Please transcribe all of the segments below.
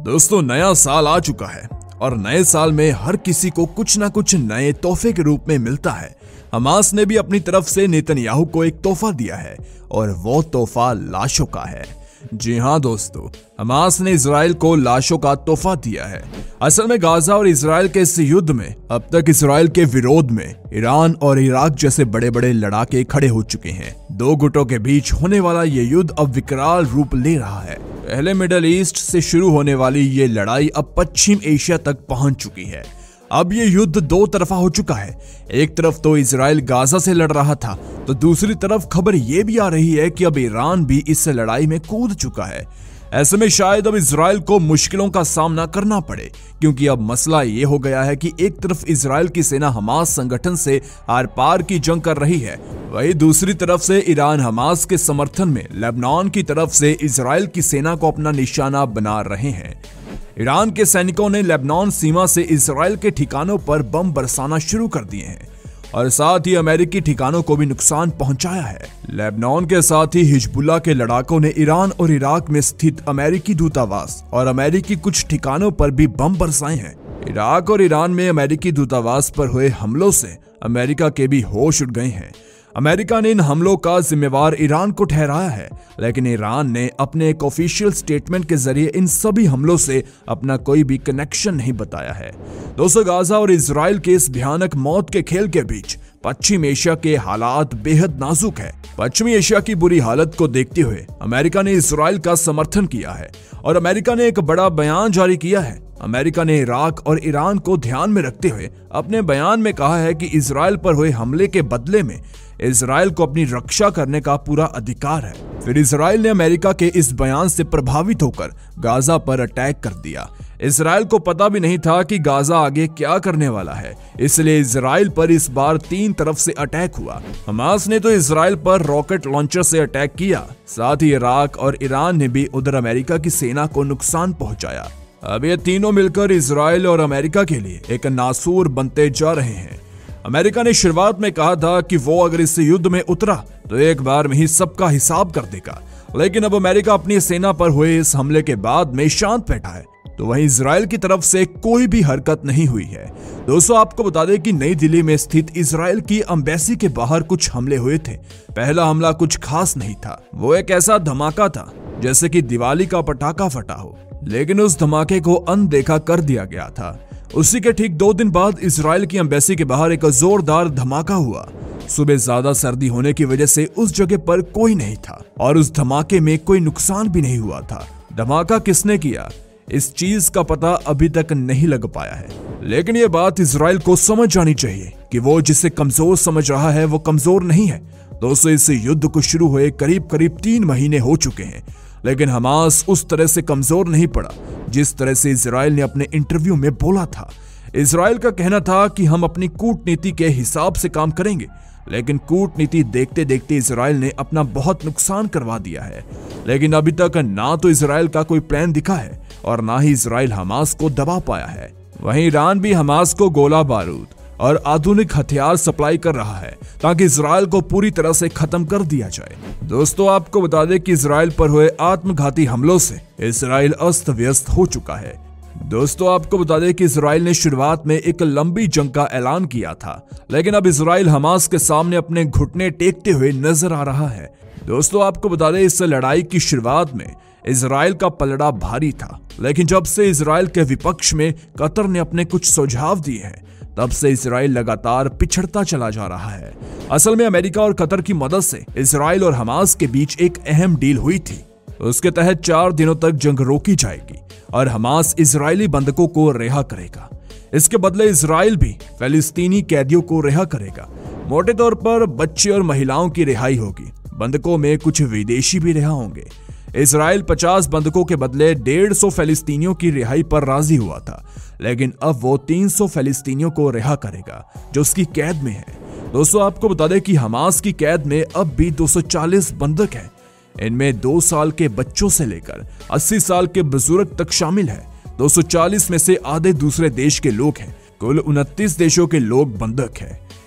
दोस्तों, नया साल आ चुका है और नए साल में हर किसी को कुछ ना कुछ नए तोहफे के रूप में मिलता है। हमास ने भी अपनी तरफ से नेतन्याहू को एक तोहफा दिया है और वो तोहफा लाशों का है। जी हां दोस्तों, हमास ने इजराइल को लाशों का तोहफा दिया है। असल में गाजा और इजराइल के इस युद्ध में अब तक इजराइल के विरोध में ईरान और इराक जैसे बड़े बड़े लड़ाके खड़े हो चुके हैं। दो गुटों के बीच होने वाला ये युद्ध अब विकराल रूप ले रहा है। पहले मिडल ईस्ट से शुरू होने वाली ये लड़ाई अब पश्चिम एशिया तक पहुंच चुकी है। अब ये युद्ध दो तरफा हो चुका है। एक तरफ तो इजराइल गाजा से लड़ रहा था, तो दूसरी तरफ खबर ये भी आ रही है कि अब ईरान भी इस लड़ाई में कूद चुका है। ऐसे में शायद अब इजराइल को मुश्किलों का सामना करना पड़े, क्योंकि अब मसला ये हो गया है कि एक तरफ इजराइल की सेना हमास संगठन से आर पार की जंग कर रही है, वहीं दूसरी तरफ से ईरान हमास के समर्थन में लेबनान की तरफ से इजराइल की सेना को अपना निशाना बना रहे हैं। ईरान के सैनिकों ने लेबनान सीमा से इजराइल के ठिकानों पर बम बरसाना शुरू कर दिए हैं और साथ ही अमेरिकी ठिकानों को भी नुकसान पहुंचाया है। लेबनान के साथ ही हिजबुल्लाह के लड़ाकों ने ईरान और इराक में स्थित अमेरिकी दूतावास और अमेरिकी कुछ ठिकानों पर भी बम बरसाए हैं। इराक और ईरान में अमेरिकी दूतावास पर हुए हमलों से अमेरिका के भी होश उड़ गए हैं। अमेरिका ने इन हमलों का जिम्मेवार ईरान को ठहराया है, लेकिन ईरान ने अपने एक ऑफिशियल स्टेटमेंट के जरिए इन सभी हमलों से अपना कोई भी कनेक्शन नहीं बताया है। दोस्तों, गाजा और इजराइल के इस भयानक मौत के खेल के बीच पश्चिम एशिया के हालात बेहद नाजुक है। पश्चिमी एशिया की बुरी हालत को देखते हुए अमेरिका ने इजराइल का समर्थन किया है और अमेरिका ने एक बड़ा बयान जारी किया है। अमेरिका ने इराक और ईरान को ध्यान में रखते हुए अपने बयान में कहा है कि इजराइल पर हुए हमले के बदले में इजराइल को अपनी रक्षा करने का पूरा अधिकार है। फिर इजराइल ने अमेरिका के इस बयान से प्रभावित होकर गाजा पर अटैक कर दिया। इजराइल को पता भी नहीं था कि गाजा आगे क्या करने वाला है, इसलिए इजराइल पर इस बार 3 तरफ से अटैक हुआ। हमास ने तो इजराइल पर रॉकेट लॉन्चर से अटैक किया, साथ ही इराक और ईरान ने भी उधर अमेरिका की सेना को नुकसान पहुंचाया। अब ये तीनों मिलकर इजराइल और अमेरिका के लिए एक नासूर बनते जा रहे हैं। अमेरिका ने शुरुआत में कहा था कि वो अगर इस युद्ध में उतरा तो एक बार में ही सबका हिसाब कर देगा, लेकिन अब अमेरिका अपनी सेना पर हुए इस हमले के बाद में शांत बैठा है, तो वहीं इजराइल की तरफ से कोई भी हरकत नहीं हुई है। दोस्तों, आपको बता दें कि नई दिल्ली में स्थित इजराइल की एम्बेसी के बाहर कुछ हमले हुए थे। पहला हमला कुछ खास नहीं था, वो एक ऐसा धमाका था जैसे कि दिवाली का पटाखा फटा हो, लेकिन उस धमाके को अनदेखा कर दिया गया था। उसी के ठीक 2 दिन बाद इजराइल की एम्बेसी के बाहर एक जोरदार धमाका हुआ। सुबह ज्यादा सर्दी होने की वजह से उस जगह पर कोई नहीं था और उस धमाके में कोई नुकसान भी नहीं हुआ था। धमाका किसने किया, इस चीज का पता अभी तक नहीं लग पाया है, लेकिन ये बात इजराइल को समझ जानी चाहिए कि वो जिसे कमजोर समझ रहा है वो कमजोर नहीं है। दोस्तों, इस युद्ध को शुरू हुए करीब 3 महीने हो चुके हैं, लेकिन हमास उस तरह से कमजोर नहीं पड़ा जिस तरह से इजराइल ने अपने इंटरव्यू में बोला था। इजराइल का कहना था कि हम अपनी कूटनीति के हिसाब से काम करेंगे, लेकिन कूटनीति देखते देखते इजराइल ने अपना बहुत नुकसान करवा दिया है। लेकिन अभी तक ना तो इजराइल का कोई प्लान दिखा है और ना ही इजराइल हमास को दबा पाया है। वहीं ईरान भी हमास को गोला बारूद और आधुनिक हथियार सप्लाई कर रहा है ताकि इजराइल को पूरी तरह से खत्म कर दिया जाए। दोस्तों, आपको बता दें कि इजराइल पर हुए आत्मघाती हमलों से इजराइल अस्त व्यस्त हो चुका है। दोस्तों, आपको बता दें कि इजराइल ने शुरुआत में एक लंबी जंग का ऐलान किया था, लेकिन अब इजराइल हमास के सामने अपने घुटने टेकते हुए नजर आ रहा है। दोस्तों, आपको बता दें इस लड़ाई की शुरुआत में इजराइल का पलड़ा भारी था, लेकिन जब से इजराइल के विपक्ष में कतर ने अपने कुछ सुझाव दिए हैं, तब से इजराइल लगातार पिछड़ता चला जा रहा है। असल में अमेरिका और कतर की मदद से इजराइल और हमास के बीच एक अहम डील हुई थी। उसके तहत 4 दिनों तक जंग रोकी जाएगी और हमास इजरायली बंधकों को रिहा करेगा। इसके बदले इजराइल भी फलस्तीनी कैदियों को रिहा करेगा। मोटे तौर पर बच्चे और महिलाओं की रिहाई होगी। बंधकों में कुछ विदेशी भी रिहा होंगे। इजराइल 50 बंधकों के बदले 150 फलस्तीनियों की रिहाई पर राजी हुआ था, लेकिन अब वो 300 फलस्तीनियों को रिहा करेगा जो उसकी कैद में है। दोस्तों, आपको बता दें कि हमास की कैद में अब भी 240 बंधक हैं। इनमें 2 साल के बच्चों से लेकर 80 साल के बुजुर्ग तक शामिल है। 240 में से आधे दूसरे देश के लोग हैं। कुल 29 देशों के लोग बंधक हैं।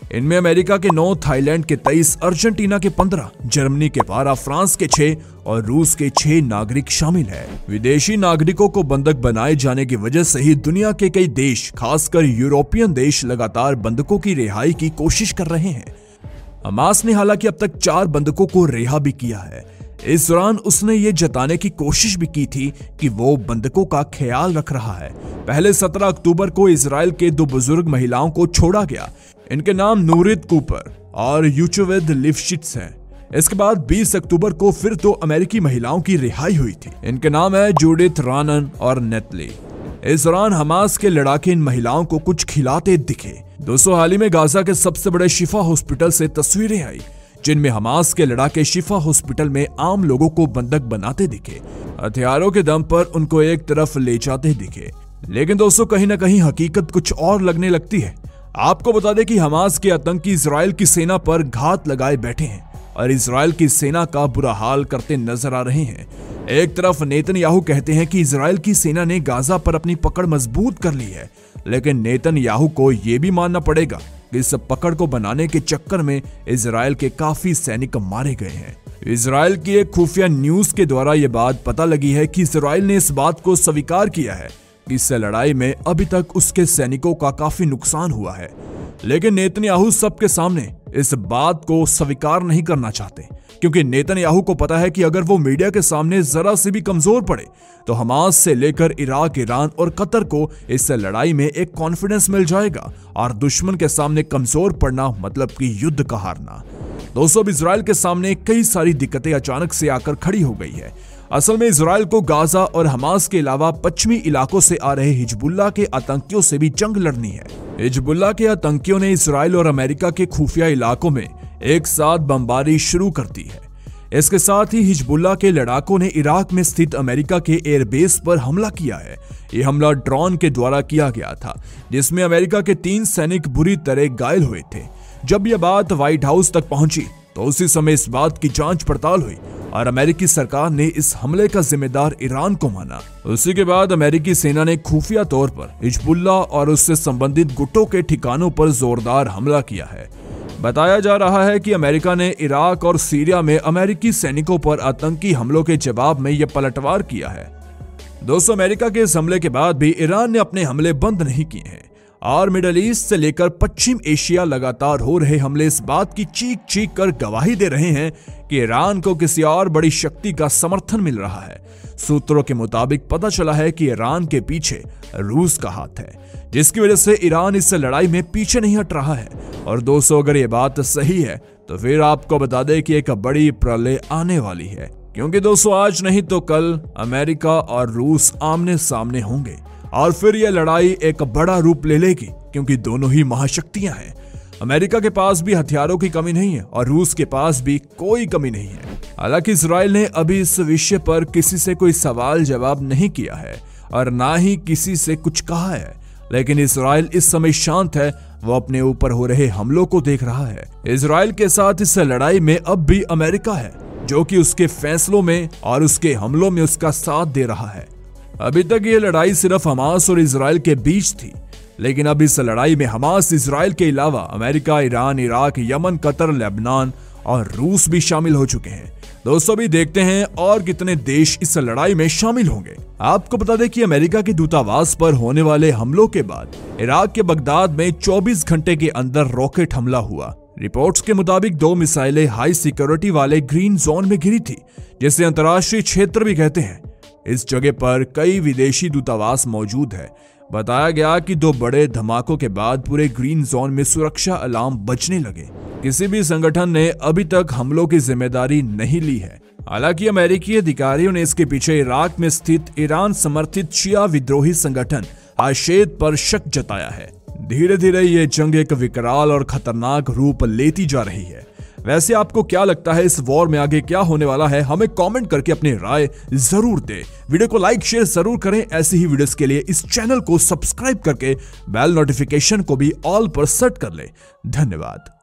इनमें अमेरिका के 9, थाईलैंड के 23, अर्जेंटीना के 15, जर्मनी के 12, फ्रांस के 6 और रूस के 6 नागरिक शामिल है। विदेशी नागरिकों को बंधक बनाए जाने की वजह से ही दुनिया के कई देश, खासकर यूरोपियन देश, लगातार बंधकों की रिहाई की कोशिश कर रहे हैं। हमास ने हालांकि अब तक 4 बंधकों को रिहा भी किया है। इस दौरान उसने ये जताने की कोशिश भी की थी कि वो बंधकों का ख्याल रख रहा है। पहले 17 अक्टूबर को इजराइल के 2 बुजुर्ग महिलाओं को छोड़ा गया। इनके नाम नूरित कूपर और यूचोवेद लिफ्शिट्स हैं। इसके बाद 20 अक्टूबर को फिर 2 अमेरिकी महिलाओं की रिहाई हुई थी। इनके नाम है जूडिथ रानन और नेतली। इस दौरान हमास के लड़ाके इन महिलाओं को कुछ खिलाते दिखे। दोस्तों, हाल ही में गाजा के सबसे बड़े शिफा हॉस्पिटल से तस्वीरें आई जिनमें हमास के लड़ाके शिफा हॉस्पिटल में आम लोगों को बंधक बनाते दिखे, हथियारों के दम पर उनको एक तरफ ले जाते दिखे। लेकिन दोस्तों, कहीं ना कहीं हकीकत कुछ और लगने लगती है। आपको बता दें कि हमास के आतंकी इजराइल की सेना पर घात लगाए बैठे हैं और इजराइल की सेना का बुरा हाल करते नजर आ रहे हैं। एक तरफ नेतन्याहू कहते हैं कि इजराइल की सेना ने गाजा पर अपनी पकड़ मजबूत कर ली है, लेकिन नेतन्याहू को यह भी मानना पड़ेगा कि इस पकड़ को बनाने के चक्कर में इजराइल के काफी सैनिक मारे गए हैं। इजराइल की एक खुफिया न्यूज के द्वारा यह बात पता लगी है कि इजराइल ने इस बात को स्वीकार किया है कि इस लड़ाई में अभी तक उसके सैनिकों का काफी नुकसान हुआ है। लेकिन नेतन्याहू सबके सामने इस बात को स्वीकार नहीं करना चाहते, क्योंकि नेतन्याहू को पता है कि अगर वो मीडिया के सामने जरा से भी कमजोर पड़े तो हमास से लेकर इराक, ईरान और कतर को इस लड़ाई में एक कॉन्फिडेंस मिल जाएगा और दुश्मन के सामने कमजोर पड़ना मतलब कि युद्ध का हारना। दोस्तों, अब इजराइल के सामने कई सारी दिक्कतें अचानक से आकर खड़ी हो गई है। असल में इजराइल को गाजा और हमास के अलावा पश्चिमी इलाकों से आ रहे हिजबुल्लाह के आतंकियों से भी जंग लड़नी है। हिजबुल्लाह के आतंकियों ने इजराइल और अमेरिका के खुफिया इलाकों में एक साथ बमबारी शुरू कर दी है। इसके साथ ही हिजबुल्लाह के लड़ाकों ने इराक में स्थित अमेरिका के एयरबेस पर हमला किया है। यह हमला ड्रोन के द्वारा किया गया था, जिसमें अमेरिका के 3 सैनिक बुरी तरह घायल हुए थे। जब यह बात व्हाइट हाउस तक पहुंची तो उसी समय इस बात की जांच पड़ताल हुई और अमेरिकी सरकार ने इस हमले का जिम्मेदार ईरान को माना। उसी के बाद अमेरिकी सेना ने खुफिया तौर पर हिजबुल्लाह और उससे संबंधित गुटों के ठिकानों पर जोरदार हमला किया है। बताया जा रहा है कि अमेरिका ने इराक और सीरिया में अमेरिकी सैनिकों पर आतंकी हमलों के जवाब में यह पलटवार किया है। दोस्तों, अमेरिका के इस हमले के बाद भी ईरान ने अपने हमले बंद नहीं किए हैं और मिडल ईस्ट से लेकर पश्चिम एशिया लगातार हो रहे हमले इस बात की चीख चीख कर गवाही दे रहे हैं कि ईरान को किसी और बड़ी शक्ति का समर्थन मिल रहा है। सूत्रों के मुताबिक पता चला है कि ईरान के पीछे रूस का हाथ है, जिसकी वजह से ईरान इस लड़ाई में पीछे नहीं हट रहा है। और दोस्तों, अगर ये बात सही है तो फिर आपको बता दें कि एक बड़ी प्रलय आने वाली है, क्योंकि दोस्तों आज नहीं तो कल अमेरिका और रूस आमने सामने होंगे और फिर यह लड़ाई एक बड़ा रूप ले लेगी, क्योंकि दोनों ही महाशक्तियां हैं। अमेरिका के पास भी हथियारों की कमी नहीं है और रूस के पास भी कोई कमी नहीं है। हालांकि इजराइल ने अभी इस विषय पर किसी से कोई सवाल जवाब नहीं किया है और ना ही किसी से कुछ कहा है, लेकिन इजराइल इस समय शांत है। वो अपने ऊपर हो रहे हमलों को देख रहा है। इजराइल के साथ इस लड़ाई में अब भी अमेरिका है, जो कि उसके फैसलों में और उसके हमलों में उसका साथ दे रहा है। अभी तक ये लड़ाई सिर्फ हमास और इजराइल के बीच थी, लेकिन अब इस लड़ाई में हमास, इजराइल के अलावा America, Iran, Iraq, Yemen, Qatar, Lebanon और रूस भी शामिल हो चुके हैं। दोस्तों, भी देखते हैं और कितने देश इस लड़ाई में शामिल होंगे। आपको बता दें कि अमेरिका के दूतावास पर होने वाले हमलों के बाद इराक के बगदाद में 24 घंटे के अंदर रॉकेट हमला हुआ। रिपोर्ट्स के मुताबिक 2 मिसाइलें हाई सिक्योरिटी वाले ग्रीन जोन में गिरी थी, जिसे अंतर्राष्ट्रीय क्षेत्र भी कहते हैं। इस जगह पर कई विदेशी दूतावास मौजूद है। बताया गया कि 2 बड़े धमाकों के बाद पूरे ग्रीन जोन में सुरक्षा अलार्म बजने लगे। किसी भी संगठन ने अभी तक हमलों की जिम्मेदारी नहीं ली है। हालांकि अमेरिकी अधिकारियों ने इसके पीछे इराक में स्थित ईरान समर्थित शिया विद्रोही संगठन आशेद पर शक जताया है। धीरे धीरे ये जंग एक विकराल और खतरनाक रूप लेती जा रही है। वैसे आपको क्या लगता है, इस वॉर में आगे क्या होने वाला है? हमें कमेंट करके अपनी राय जरूर दें। वीडियो को लाइक शेयर जरूर करें। ऐसी ही वीडियोस के लिए इस चैनल को सब्सक्राइब करके बेल नोटिफिकेशन को भी ऑल पर सेट कर लें। धन्यवाद।